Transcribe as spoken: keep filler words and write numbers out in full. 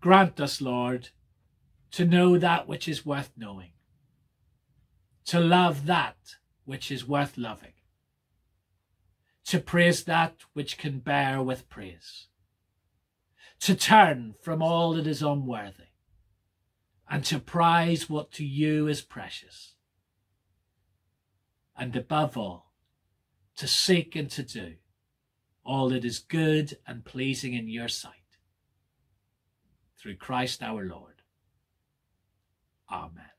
Grant us, Lord, to know that which is worth knowing, to love that which is worth loving, to praise that which can bear with praise, to turn from all that is unworthy, and to prize what to you is precious, and above all, to seek and to do all that is good and pleasing in your sight. Through Christ our Lord. Amen.